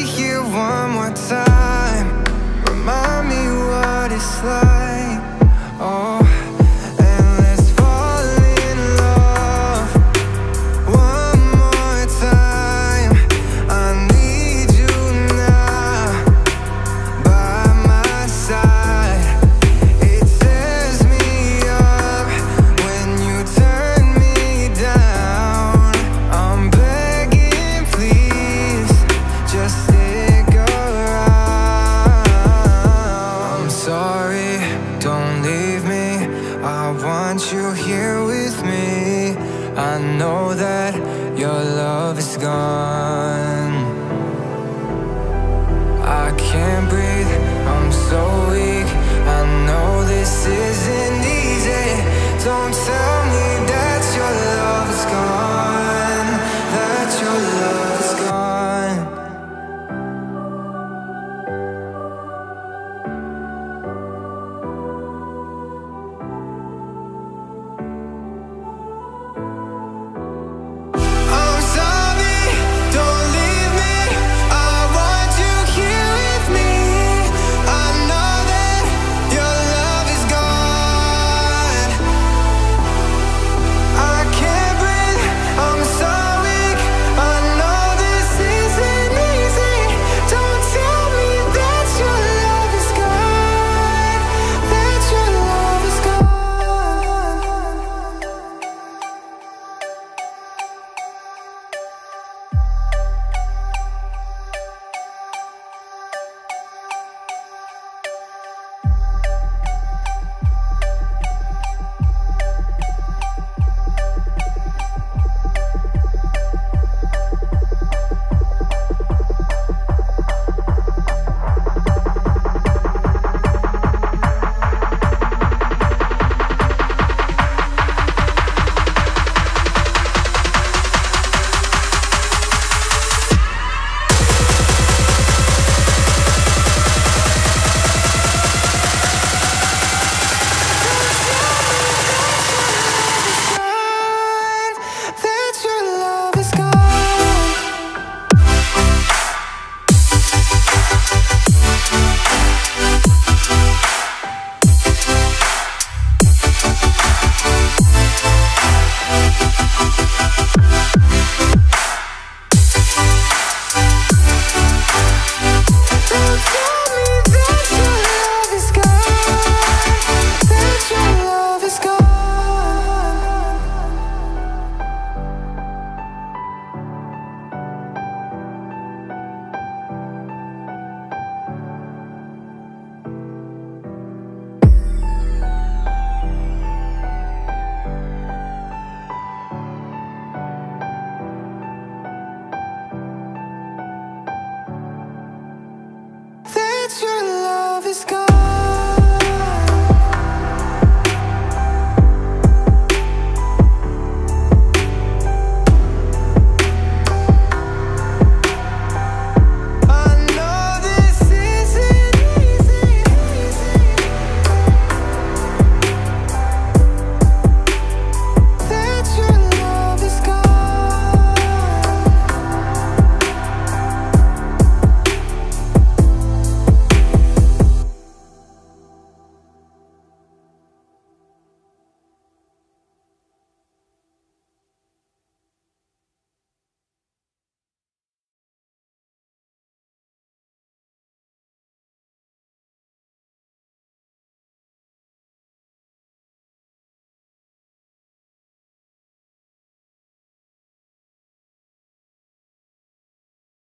be here one more time. Remind me what it's like. Oh, and let's fall in love one more time. I need you now by my side. It tears me up when you turn me down. I'm begging, please, just stick around. I'm sorry, don't leave me. I want you here with me. I know that your love is gone. I can't breathe, I'm so